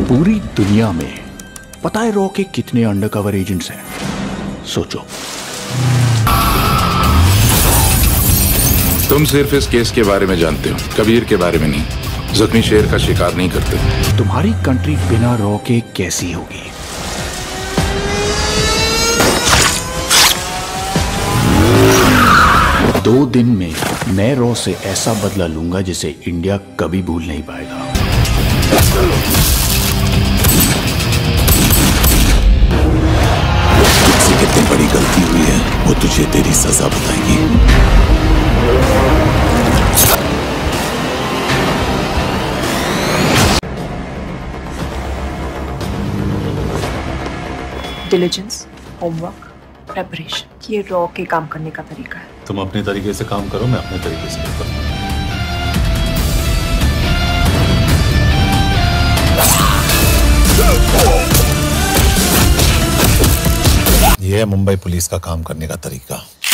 पूरी दुनिया में पता है रॉ के कितने अंडरकवर एजेंट्स हैं? सोचो। तुम सिर्फ इस केस के बारे में जानते हो, कबीर के बारे में नहीं। जख्मी शेर का शिकार नहीं करते। तुम्हारी कंट्री बिना रॉ के कैसी होगी? दो दिन में मैं रॉ से ऐसा बदला लूंगा जिसे इंडिया कभी भूल नहीं पाएगा। तुझसे कितनी बड़ी गलती हुई है वो तुझे तेरी सजा बताएगी। डिलिजेंस, होमवर्क, प्रेपरेशन, ये रॉ के काम करने का तरीका है। तुम अपने तरीके से काम करो, मैं अपने तरीके से करूँ। ये है मुंबई पुलिस का काम करने का तरीका।